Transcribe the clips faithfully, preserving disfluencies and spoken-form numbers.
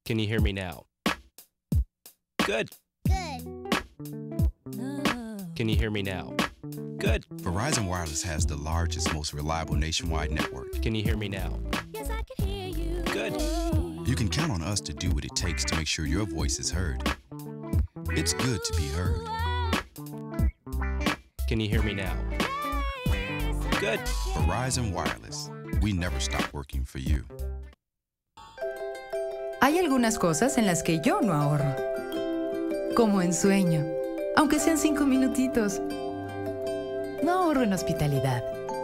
Can you hear me now? Good. Good. Can you hear me now? Good. Verizon Wireless has the largest, most reliable nationwide network. Can you hear me now? Yes, I can hear you. Good. You can count on us to do what it takes to make sure your voice is heard. It's good to be heard. Can you hear me now? Good. Verizon Wireless. We never stop working for you. Hay algunas cosas en las que yo no ahorro. Como en sueño, aunque sean cinco minutitos. No ahorro en hospitalidad.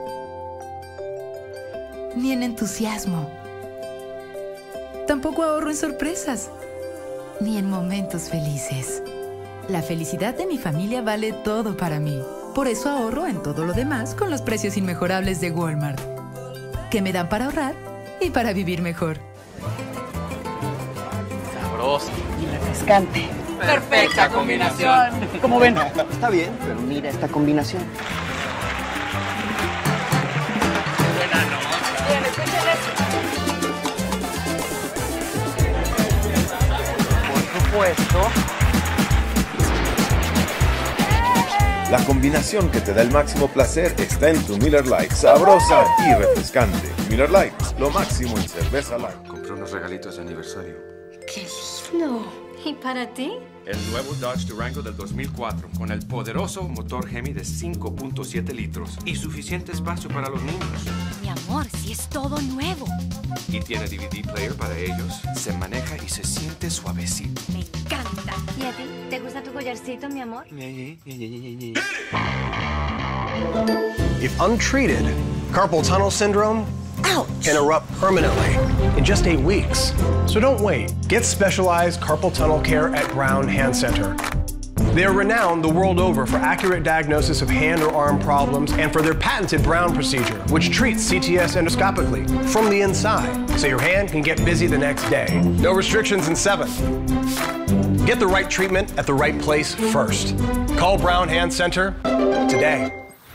Ni en entusiasmo. Tampoco ahorro en sorpresas. Ni en momentos felices. La felicidad de mi familia vale todo para mí. Por eso ahorro en todo lo demás con los precios inmejorables de Walmart, que me dan para ahorrar y para vivir mejor. Sabroso. Y refrescante. Perfecta combinación. Como ven, está bien, pero mira esta combinación. Buena nota. Bien, escuchen esto. Por supuesto. La combinación que te da el máximo placer está en tu Miller Lite, sabrosa y refrescante. Miller Lite, lo máximo en cerveza light. Compré unos regalitos de aniversario. ¡Qué lindo! ¿Y para ti? El nuevo Dodge Durango del dos mil cuatro, con el poderoso motor Hemi de cinco punto siete litros y suficiente espacio para los niños. Mi amor, si es todo nuevo. Y tiene D V D player para ellos. Se maneja y se siente suavecito. Me encanta. ¿Y a ti? ¿Te gusta tu collarcito, mi amor? If untreated, carpal tunnel syndrome can erupt permanently in just eight weeks. So don't wait. Get specialized carpal tunnel care at Brown Hand Center. They are renowned the world over for accurate diagnosis of hand or arm problems and for their patented Brown procedure, which treats C T S endoscopically from the inside, so your hand can get busy the next day. No restrictions in seven. Get the right treatment at the right place first. Call Brown Hand Center today.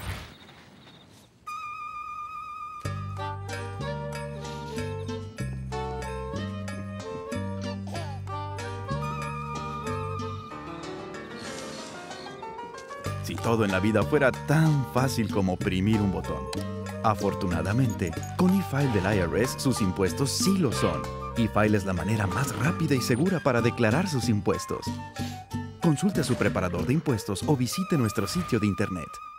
Si todo en la vida fuera tan fácil como oprimir un botón. Afortunadamente, con e-File del I R S sus impuestos sí lo son. e-File es la manera más rápida y segura para declarar sus impuestos. Consulte a su preparador de impuestos o visite nuestro sitio de internet.